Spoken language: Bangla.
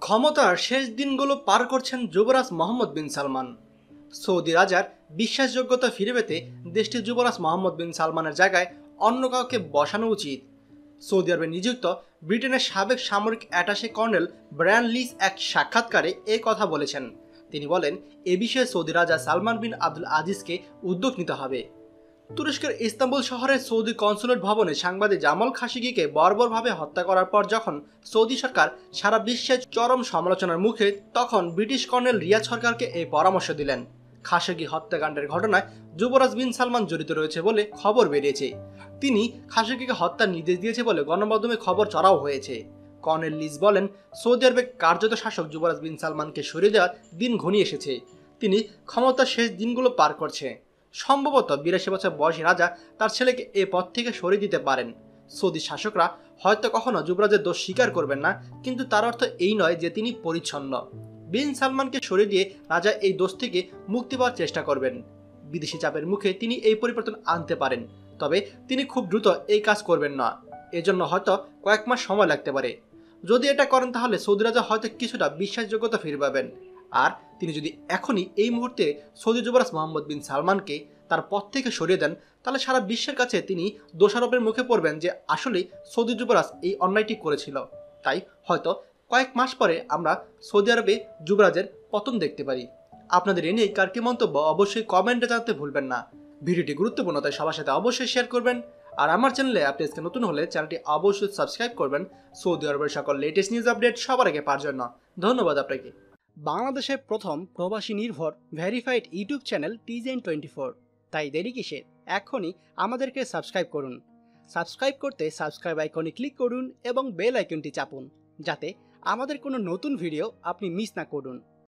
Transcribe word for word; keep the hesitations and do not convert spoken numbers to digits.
ক্ষমতার শেষ দিনগুলো পার করছেন যুবরাজ মোহাম্মদ বিন সালমান। সৌদি রাজার বিশ্বাসযোগ্যতা ফিরে পেতে দেশটির যুবরাজ মোহাম্মদ বিন সালমানের জায়গায় অন্য কাউকে বসানো উচিত। সৌদি আরবে নিযুক্ত ব্রিটেনের সাবেক সামরিক অ্যাটাশে কর্নেল ব্রায়ান লিস এক সাক্ষাৎকারে এ কথা বলেছেন। তিনি বলেন, এ বিষয়ে সৌদি রাজা সালমান বিন আব্দুল আজিজকে উদ্যোগ নিতে হবে। তুরস্কের ইস্তাম্বুল শহরের সৌদি কনসুলেট ভবনে সাংবাদিক জামাল খাশোগিকে বর্বরভাবে হত্যা করার পর যখন সৌদি সরকার সারা বিশ্বে চরম সমালোচনার মুখে, তখন ব্রিটিশ কর্নেল রিয়াদ সরকারকে এই পরামর্শ দিলেন। খাশোগি হত্যাকাণ্ডের ঘটনায় যুবরাজ বিন সালমান জড়িত রয়েছে বলে খবর বেরিয়েছে। তিনি খাশোগিকে হত্যার নির্দেশ দিয়েছে বলে গণমাধ্যমে খবর চড়াও হয়েছে। কর্নেল লিস বলেন, সৌদি আরবে কার্যত শাসক যুবরাজ বিন সালমানকে সরিয়ে দেওয়ার দিন ঘনিয়ে এসেছে। তিনি ক্ষমতার শেষ দিনগুলো পার করছে। সম্ভবত বিরাশি বছর বয়সী রাজা তার ছেলেকে এ পদ থেকে সরিয়ে দিতে পারেন। সৌদি শাসকরা হয়তো কখনো যুবরাজের দোষ স্বীকার করবেন না, কিন্তু তার অর্থ এই নয় যে তিনি পরিচ্ছন্ন। বিন সালমানকে সরিয়ে দিয়ে রাজা এই দোষ থেকে মুক্তি পাওয়ার চেষ্টা করবেন। বিদেশি চাপের মুখে তিনি এই পরিবর্তন আনতে পারেন, তবে তিনি খুব দ্রুত এই কাজ করবেন না। এজন্য হয়তো কয়েক মাস সময় লাগতে পারে। যদি এটা করেন তাহলে সৌদি রাজা হয়তো কিছুটা বিশ্বাসযোগ্যতা ফিরে পাবেন। আর তিনি যদি এখনই এই মুহূর্তে সৌদি যুবরাজ মোহাম্মদ বিন সালমানকে তার পদ থেকে সরিয়ে দেন, তাহলে সারা বিশ্বের কাছে তিনি দোষারোপের মুখে পড়বেন যে আসলে সৌদি যুবরাজ এই অন্যায়টি করেছিল। তাই হয়তো কয়েক মাস পরে আমরা সৌদি আরবে যুবরাজের পতন দেখতে পারি। আপনাদের এ নিয়ে কার কি মন্তব্য অবশ্যই কমেন্টে জানাতে ভুলবেন না। ভিডিওটি গুরুত্বপূর্ণ, তাই সবার সাথে অবশ্যই শেয়ার করবেন। আর আমার চ্যানেলে আপনি আজকে নতুন হলে চ্যানেলটি অবশ্যই সাবস্ক্রাইব করবেন সৌদি আরবের সকল লেটেস্ট নিউজ আপডেট সবার আগে পাওয়ার জন্য। ধন্যবাদ আপনাকে। বাংলাদেশের প্রথম প্রবাসী নির্ভর ভেরিফাইড ইউটিউব চ্যানেল টিজেন টোয়েন্টি ফোর। তাই দেরি কিসের, এখনই আমাদেরকে সাবস্ক্রাইব করুন। সাবস্ক্রাইব করতে সাবস্ক্রাইব আইকনে ক্লিক করুন এবং বেল আইকনটি চাপুন, যাতে আমাদের কোনো নতুন ভিডিও আপনি মিস না করুন।